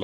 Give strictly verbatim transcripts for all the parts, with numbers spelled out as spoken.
Eller?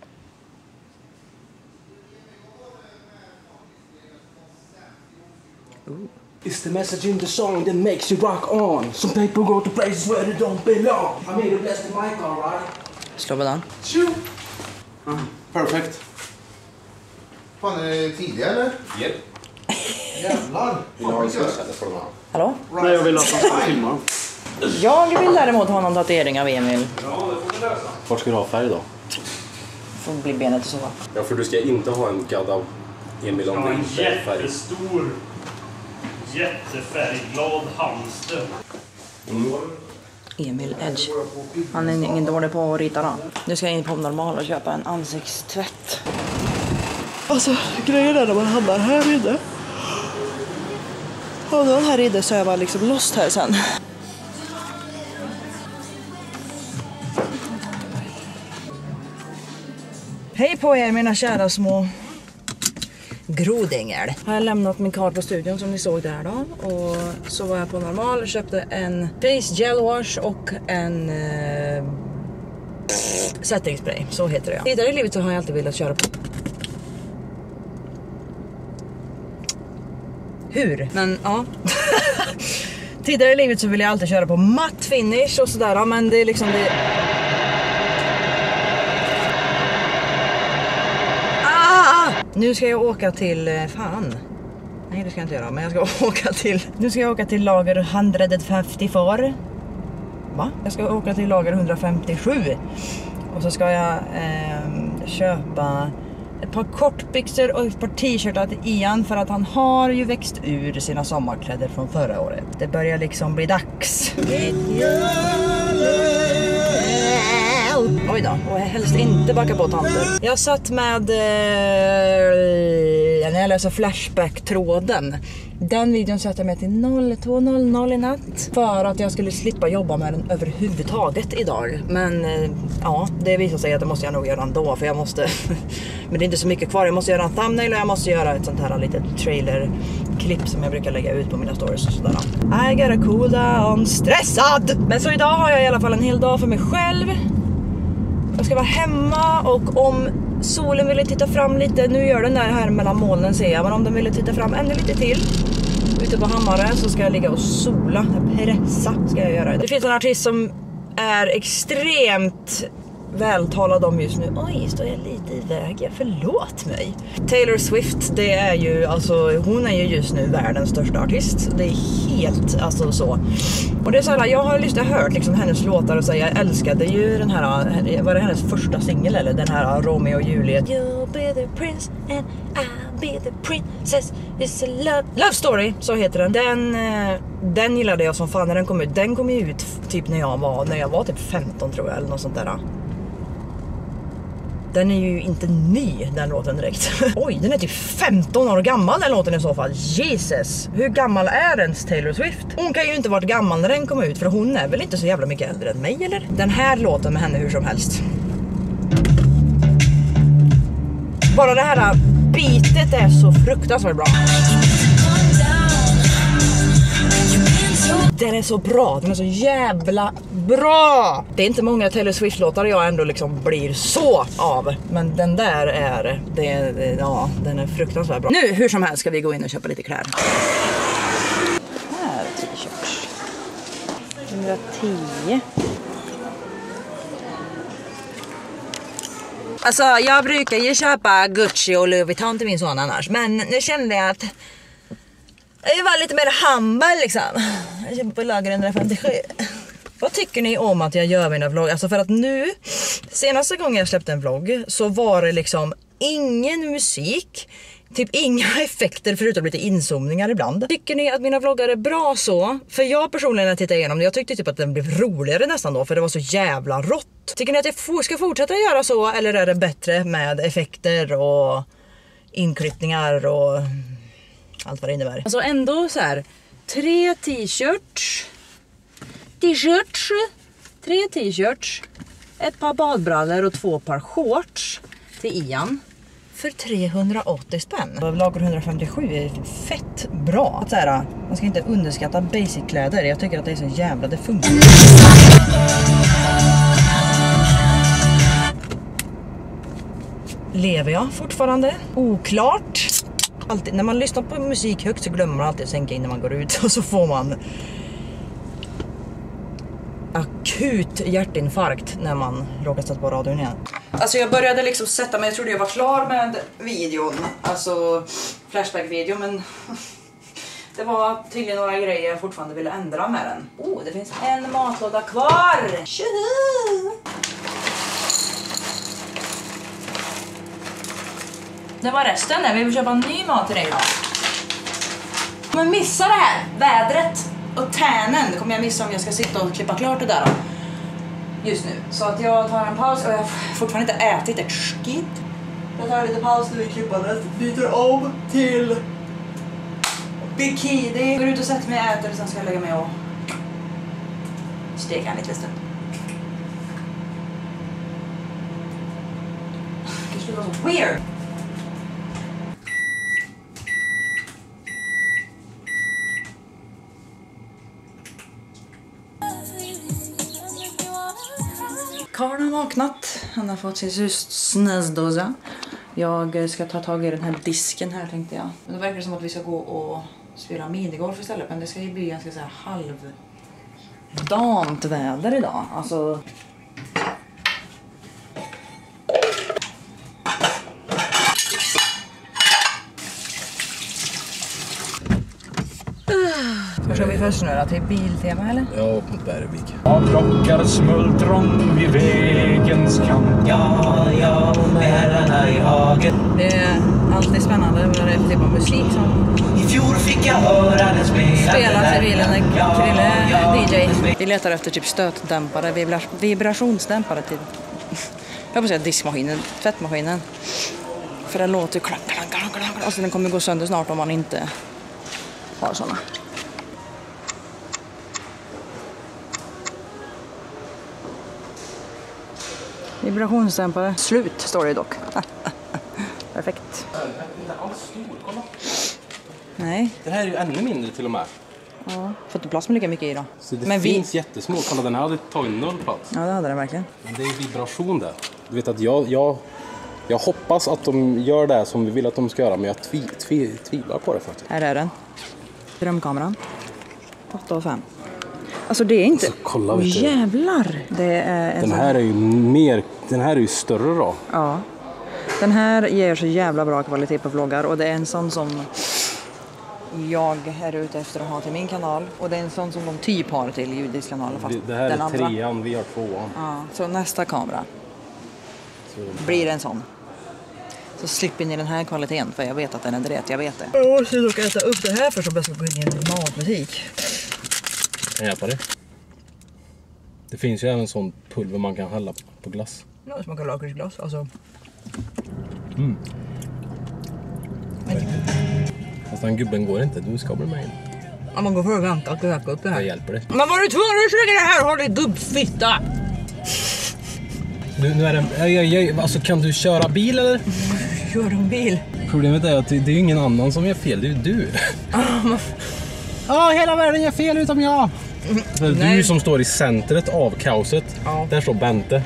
Ooh. It's the message in the song that makes you rock on. Some people go to places where they don't belong. I mean, the best of my car, right? Slå på den. Tjo! Mm, perfekt. Fan, är det tidigare eller? Yep. Jävlar. Vill du ha en stöd eller från honom? Hallå? Nej, jag vill att han ska filma. Jag vill däremot ha någon tatuering av Emil. Ja, det får vi lösa. Vart ska du ha färg då? Får bli benet och så. Ja, för du ska inte ha en gadd av Emil om Ja, det en inte är färg. jättestor, jättefärgglad hamster. Mm. Emil Edge. Han är ingen dålig på att rita då. Nu ska jag in på normal och köpa en ansiktstvätt. Alltså, grejen är när man hamnar här inne. Och då här inne så är man liksom lost här sen. Hej på er mina kära små grodängel. Har jag lämnat min kart på studion som ni såg där då. Och så var jag på normal och köpte en face gel wash och en eh, setting spray. Så heter det ja. Tidigare i livet så har jag alltid velat köra på. Hur? Men ja. Tidigare i livet så ville jag alltid köra på matt finish och sådär. Men det är liksom det... Nu ska jag åka till, fan, nej det ska jag inte göra, men jag ska åka till, nu ska jag åka till lager hundrafemtiofyra, va? Jag ska åka till lager hundrafemtiosju och så ska jag eh, köpa ett par kortbyxor och ett par t-shirtar till Ian för att han har ju växt ur sina sommarkläder från förra året. Det börjar liksom bli dags. Oj då, och helst inte backa på tanter. Jag satt med eh, när jag läser Flashback-tråden. Den videon satte jag med till noll två noll noll i natt för att jag skulle slippa jobba med den överhuvudtaget idag. Men eh, ja, det visar sig att det måste jag nog göra ändå, för jag måste men det är inte så mycket kvar. Jag måste göra en thumbnail och jag måste göra ett sånt här litet trailer-klipp som jag brukar lägga ut på mina stories och sådär. I gotta cool down, stressad! Men så idag har jag i alla fall en hel dag för mig själv. Jag ska vara hemma och om solen ville titta fram lite, nu gör den där här mellan molnen ser jag, men om den ville titta fram ännu lite till ute på Hammarö så ska jag ligga och sola, pressa ska jag göra. Det finns en artist som är extremt vältalad om just nu. Oj, står jag lite i vägen, förlåt mig. Taylor Swift, det är ju, alltså hon är ju just nu världens största artist. Det är helt, alltså så. Och det är så här, jag har lyssnat hört liksom hennes låtar och säga, jag älskade ju den här, var det hennes första singel eller den här Romeo och Juliet. You'll be the prince and I'll be the princess. It's a love, love story, så heter den. Den, den gillade jag som fan när den kom ut. Den kom ju ut typ när jag var, när jag var typ femton tror jag eller något sånt där. Den är ju inte ny, den låten direkt. Oj, den är typ femton år gammal den låten i så fall. Jesus, hur gammal är ens Taylor Swift? Hon kan ju inte varit gammal när den kom ut, för hon är väl inte så jävla mycket äldre än mig, eller? Den här låten med henne hur som helst. Bara det här beatet är så fruktansvärt bra. Den är så bra, den är så jävla bra. Det är inte många Taylor Swift-låtar jag ändå liksom blir så av. Men den där är, det, det, ja, den är fruktansvärt bra. Nu, hur som helst ska vi gå in och köpa lite kläder. Här, t-shirts. hundratio. Alltså, jag brukar ju köpa Gucci och Louis Vuitton till min son annars. Men nu kände jag att det var lite mer humble liksom. Jag köper på lager hundrafemtiosju. Vad tycker ni om att jag gör mina vlogg? Alltså för att nu, senaste gången jag släppte en vlogg så var det liksom ingen musik. Typ inga effekter förutom lite inzoomningar ibland. Tycker ni att mina vloggar är bra så? För jag personligen när jag tittade igenom det, jag tyckte typ att den blev roligare nästan då, för det var så jävla rått. Tycker ni att jag ska fortsätta göra så, eller är det bättre med effekter och inklippningar och allt vad det innebär? Alltså ändå så här, tre t-shirts, t-shirts, tre t-shirts, ett par badbrallor och två par shorts till Ian. För trehundraåttio spänn. Lager hundrafemtiosju är fett bra. Så här, man ska inte underskatta basic-kläder. Jag tycker att det är så jävla, det funkar. lever jag fortfarande? Oklart. Alltid, när man lyssnar på musik högt så glömmer man alltid att sänka in när man går ut. Och så får man akut hjärtinfarkt när man råkar sätta på radion igen. Alltså jag började liksom sätta mig, jag trodde jag var klar med videon. Alltså Flashback-video, men det var tydligen några grejer jag fortfarande ville ändra med den. Oh, det finns en matlåda kvar! Tjuhu! Det var resten där, vi vill köpa en ny mat till dig då. Men missa det här, vädret och tänen kommer jag missa om jag ska sitta och klippa klart det där då. Just nu. Så att jag tar en paus och jag har fortfarande inte ätit ett skit. Jag tar lite paus nu i klippandet, byter om till bikini. Går ut och sätter mig och äter och sen ska jag lägga mig och steka en liten stund. Det skulle vara så weird. Karl har vaknat. Han har fått sin snösdosa. Jag ska ta tag i den här disken här tänkte jag. Men det verkar som att vi ska gå och spela minigolf istället. Men det ska ju bli ganska så här halvdant väder idag. Alltså... Vad kör vi först nu då? Till biltema eller? Ja, Bergvik. Jag plockar smultron vid vägens kant. Ja, ja, med herrarna i hagen. Det är alltid spännande vad det är för typ av musik som I fjol fick jag höra den spela. spelas i bilen när Krille D J. Vi letar efter typ stötdämpare, vibra vibrationsdämpare till jag får säga diskmaskinen, tvättmaskinen. För det låter ju klang, klang, klang, klang. Alltså den kommer gå sönder snart om man inte har såna. Vibrationsdämpare. Slut står det dock. Perfekt. Nej. Det här är ju ännu mindre till och med. Ja. Får inte plats med lika mycket i då. Så det Men vi- finns jättesmå. Kolla, den här hade tagit noll plats. Ja, det hade den verkligen. Men det är vibration där. Du vet att jag, jag, jag hoppas att de gör det som vi vill att de ska göra. Men jag tvi, tvi, tvivlar på det faktiskt. Här är den. Drömkameran. åtta och fem. Alltså det är inte... Alltså, kolla, Åh, vet du. jävlar! Det är en Den sån... här är ju mer, den här är ju större då. Ja. Den här ger så jävla bra kvalitet på vloggar. Och det är en sån som jag är ute efter att ha till min kanal. Och det är en sån som de typ har till judisk kanal. Fast Det, det här den är andra. trean, vi har tvåan. Ja, så nästa kamera Så. blir en sån. Så slipper ni den här kvaliteten, för jag vet att den är dret, jag vet det. Jag måste dock äta upp det här för att jag ska gå in i en matbutik. Kan jag hjälpa dig? Det finns ju även sån pulver man kan hälla på glass. Ja, det smakar lakritsglas, alltså. Mm. Fast den gubben går inte, du ska bli med in. Om man går för att vänta att öka upp det här. Jag hjälper dig. Men var du tvungen att slänga det här? Har du gubbfitta? Du, nu är det, jag, jag, jag, alltså kan du köra bil eller? Kör en bil. Problemet är att det, det är ju ingen annan som gör fel, det är ju du. Ja, hela världen gör fel utom jag. Så det är du som står i centret av kaoset. Ja. Där står Bente.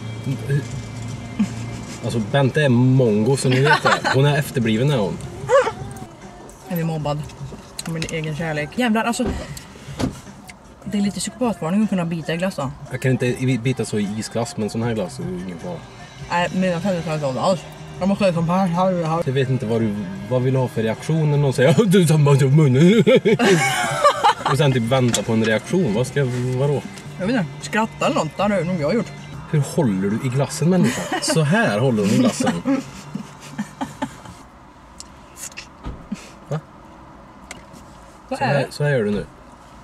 Alltså Bente är mongo, så ni vet det. Hon är efterbliven är hon. Jag är mobbad. Av min egen kärlek. Jävlar, alltså. Det är lite psykopatvarning att kunna bita i glass då. Jag kan inte bita så i isglass, men sån här glass är ju ingen fara. Nej, mina föräldrar kan inte om det alls. Jag måste säga som här, här, här. Jag vet inte vad du vad vill du ha för reaktion när någon säger du tar man upp munnen. Och sen typ vänta på en reaktion. Vad ska vadå? Jag vet inte, skratta eller något, det har nog jag gjort. Hur håller du i glassen, människa? Så här håller du i glassen. Va? Vad Så är här, det? så här gör du nu.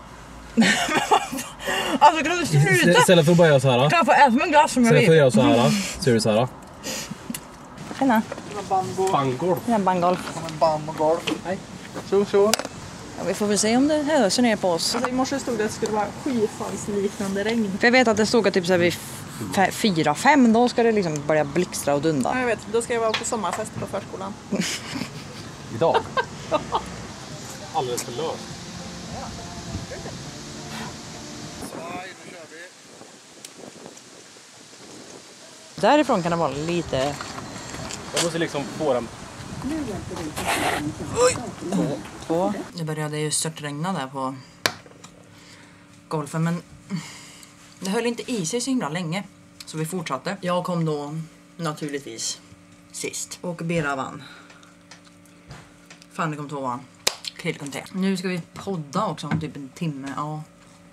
Alltså kan du sluta? Istället för att bara göra så här. Kan jag få äta med en glass som jag Istället för att vill? göra så här. Så gör du så här. Tjena. Bangolf. Ja, bangolf. Bangolf. Nej. Så, så. Ja, vi får väl se om det höser ner på oss. Alltså, i morse stod det att det skulle vara skyfallsliknande regn. För jag vet att det stod att typ så här vid f- fyra, fem, då ska det liksom börja blixtra och dunda. Ja, jag vet, då ska jag vara på sommarfest på förskolan. Idag. Alldeles för lös. Därifrån kan det vara lite Jag måste liksom få den. Två. Det började ju störtregna där på golfen, men det höll inte i sig så himla länge. Så vi fortsatte. Jag kom då naturligtvis sist. Och Bera vann. Fanny kom tvåa. Krill kom tre. Nu ska vi podda också om typ en timme. Ja.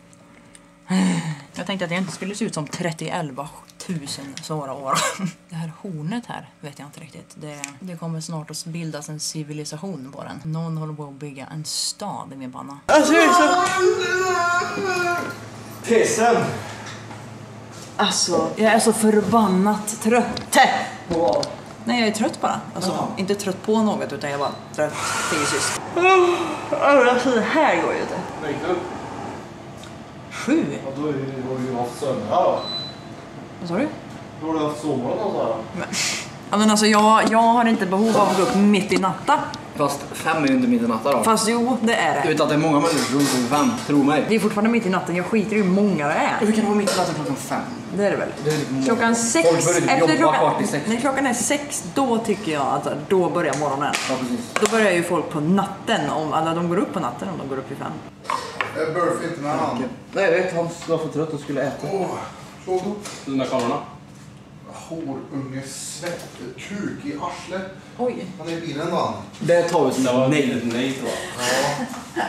Jag tänkte att jag inte skulle se ut som trettioelva tusen svåra år. Det här hornet här vet jag inte riktigt. Det, det kommer snart att bildas en civilisation på den. Någon håller på att bygga en stad i min panna. Alltså jag är så... Pissen! Alltså, jag är så förbannat trött. Wow. Nej, jag är trött bara. Alltså, ja. Inte trött på något, utan jag är bara trött fysiskt. Alltså, det här går ju inte. Sju? Ja, då har du ju haft sömn här då. Vad sa du? Då har du haft sovmorgon och så här. Men, ja, men alltså, jag, jag har inte behov av att gå upp mitt i natten. Fast fem är ju inte mitt i natten då. Fast jo, det är det. Du vet att det är många människor runt om fem, tro mig. Det är fortfarande mitt i natten, jag skiter i hur många det är. Hur kan det vara mitt i natten klockan fem? Det är det väl. Det är klockan sex. Folk börjar Efter jobba klockan, kvart i sex. när klockan är sex, då tycker jag att då börjar morgonen. Ja, precis. Då börjar ju folk på natten, om alla de går upp på natten om de går upp i fem. Jag börjar inte med han. Nej, jag vet, han var för trött och skulle äta. Åh, såg du? De där kamerorna. Horunge svett, kuk i arslet. Oj. Han är i bilen vann. Det tar vi som Det var nej. nej tror jag.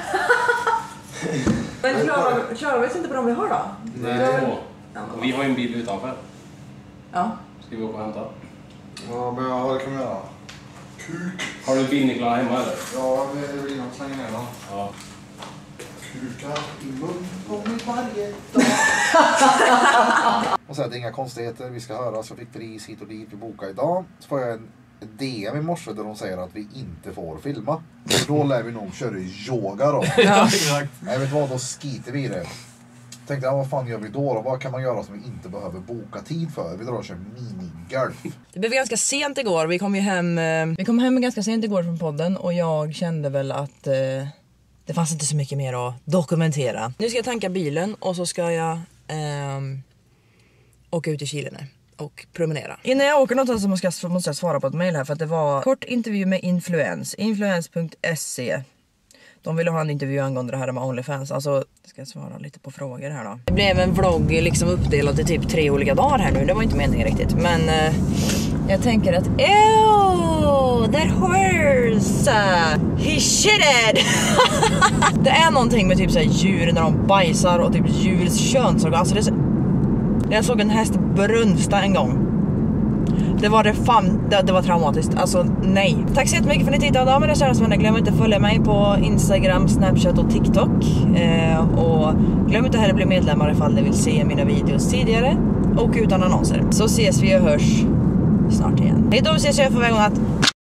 Men klarar, klarar vi oss inte på de vi har då? Nej. Och vi har ju en bil utanför. Ja. Ska vi åka och hämta? Ja, men ja, det kan vi göra. Kuk. Har du bilnycklarna hemma eller? Ja, vi vill nog slänga ner dem. Ja. Kukar i mun på mig varje dag. Och så här, det är inga konstigheter, vi ska höra så fick pris hit och dit, vi bokar idag. Så får jag en D M i morse där de säger att vi inte får filma. Då lär vi nog köra yoga då. Ja, exakt. Jag vet vad, då skiter vi i det. Tänkte jag, vad fan gör vi då? då? Vad kan man göra som vi inte behöver boka tid för? Vi drar och kör minigolf. det blev ganska sent igår. Vi kom ju hem, vi kom hem ganska sent igår från podden och jag kände väl att eh, det fanns inte så mycket mer att dokumentera. Nu ska jag tanka bilen och så ska jag eh, åka ut i Kilene och promenera. Innan jag åker någonstans så måste jag, måste jag svara på ett mejl här, för att det var kort intervju med Influens. Influens punkt se. De ville ha en intervju angående det här med OnlyFans. Alltså, ska jag svara lite på frågor här då. Det blev en vlogg liksom uppdelad i typ tre olika dagar här nu. Det var inte meningen riktigt. Men eh, jag tänker att ew, that horse, he shitted. Det är någonting med typ så här djur när de bajsar och typ djurs könsorgan. Alltså det är så... Jag såg en häst brunsta en gång. Det var det fan, det, det var traumatiskt. Alltså nej. Tack så jättemycket för att ni tittade av mina kära vänner. Glöm inte att följa mig på Instagram, Snapchat och TikTok. Eh, och glöm inte att bli medlemmar ifall ni vill se mina videos tidigare och utan annonser. Så ses vi och hörs snart igen. Hej då, ses jag för väg att